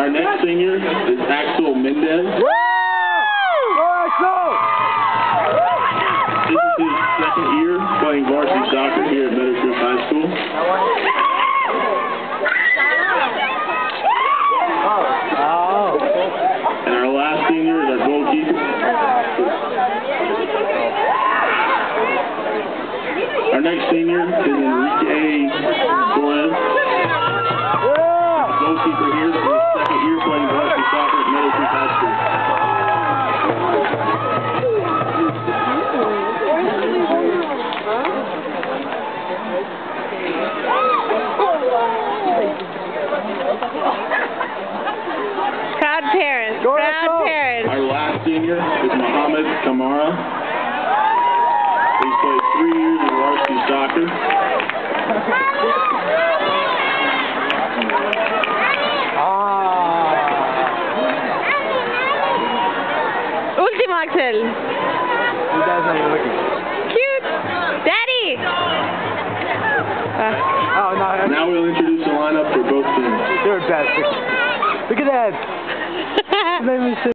Our next senior is Axel. This is his second year playing varsity soccer here at Meadowcreek High School. And our last senior is our goalkeeper. Our next senior is Enrique. Goalkeeper here for his second year playing varsity soccer at Meadowcreek High School. Proud parents. Proud parents. Our last senior is Mohammed Kamara. He's played 3 years in varsity soccer. Ultimo, Axel. Cute. Daddy. Now we'll introduce the lineup for both teams. They're best. Look at that.